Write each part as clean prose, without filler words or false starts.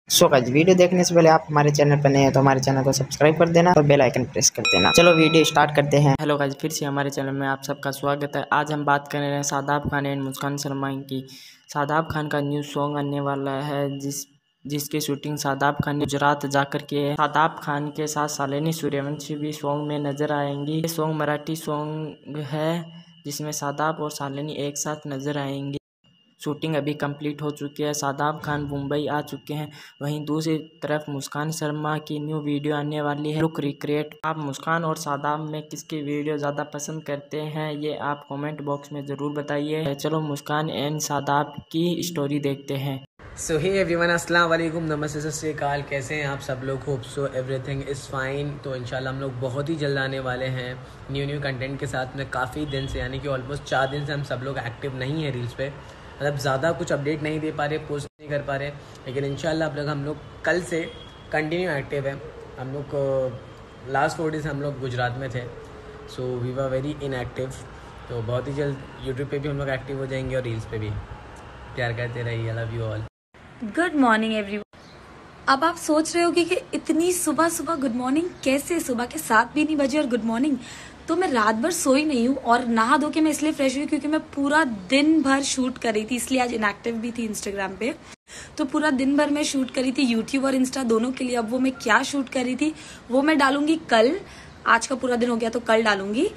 So guys, video देखने से पहले आप हमारे चैनल पर नए हैं तो हमारे चैनल को सब्सक्राइब कर देना और बेल आइकन प्रेस कर देना। चलो वीडियो स्टार्ट करते हैं। हेलो गाइस, फिर से हमारे चैनल में आप सबका स्वागत है। आज हम बात कर रहे हैं शादाब खान एंड मुस्कान शर्मा की। शादाब खान का न्यू सॉन्ग आने वाला है जिसकी शूटिंग शादाब खान ने गुजरात जाकर की है। शादाब खान के साथ शालिनी सूर्यवंशी भी सॉन्ग में नजर आएंगी। ये सॉन्ग मराठी सॉन्ग है जिसमें शादाब और शालिनी एक साथ नजर आएंगे। शूटिंग अभी कंप्लीट हो चुकी है। शादाब खान मुंबई आ चुके हैं। वहीं दूसरी तरफ मुस्कान शर्मा की न्यू वीडियो आने वाली है, लुक रिक्रिएट। आप मुस्कान और शादाब में किसकी वीडियो ज़्यादा पसंद करते हैं ये आप कमेंट बॉक्स में ज़रूर बताइए। चलो मुस्कान एंड शादाब की स्टोरी देखते हैं। सो हे एवरीवन, अस्सलाम वालेकुम, नमस्ते, सत श्री अकाल। कैसे हैं आप सब लोग? Hope so everything is fine. तो इंशाल्लाह हम लोग बहुत ही जल्द आने वाले हैं न्यू कंटेंट के साथ में। काफ़ी दिन से, यानी कि ऑलमोस्ट 4 दिन से हम सब लोग एक्टिव नहीं हैं रील्स पे। मतलब ज़्यादा कुछ अपडेट नहीं दे पा रहे, पोस्ट नहीं कर पा रहे, लेकिन इंशाल्लाह अब हम लोग कल से कंटिन्यू एक्टिव है। हम लोग लास्ट 4 डेज हम लोग गुजरात में थे, so we were very inactive. तो बहुत ही जल्द यूट्यूब पे भी हम लोग एक्टिव हो जाएंगे और रील्स पे भी। प्यार करते रहिए। I love you all. Good morning everyone. अब आप सोच रहे होगे कि इतनी सुबह सुबह गुड मॉर्निंग कैसे? सुबह के 7 भी नहीं बजे और गुड मॉर्निंग। तो मैं रात भर सोई नहीं हूँ और नहा धो के मैं इसलिए फ्रेश हुई क्योंकि मैं पूरा दिन भर शूट कर रही थी, इसलिए आज इनएक्टिव भी थी इंस्टाग्राम पे। तो पूरा दिन भर मैं शूट करी थी यूट्यूब और इंस्टा दोनों के लिए। अब वो मैं क्या शूट कर रही थी वो मैं डालूंगी कल। आज का पूरा दिन हो गया तो कल डालूंगी।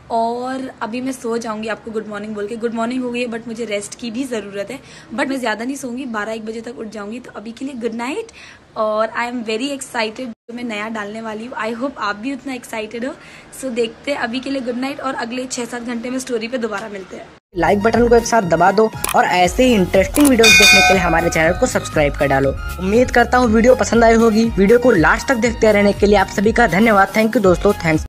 और अभी मैं सो जाऊंगी आपको गुड मॉर्निंग बोल के। गुड मॉर्निंग हो गई है बट मुझे रेस्ट की भी ज़रूरत है। बट मैं ज़्यादा नहीं सोऊंगी, 12-1 बजे तक उठ जाऊंगी। तो अभी के लिए गुड नाइट। और आई एम वेरी एक्साइटेड जो मैं नया डालने वाली हूँ। आई होप आप भी उतना एक्साइटेड हो। सो देखते हैं। अभी के लिए गुड नाइट और अगले 6-7 घंटे में स्टोरी पे दोबारा मिलते हैं। लाइक बटन को एक साथ दबा दो और ऐसे ही इंटरेस्टिंग वीडियोस देखने के लिए हमारे चैनल को सब्सक्राइब कर डालो। उम्मीद करता हूँ वीडियो पसंद आई होगी। वीडियो को लास्ट तक देखते रहने के लिए आप सभी का धन्यवाद। थैंक यू दोस्तों, थैंक्स।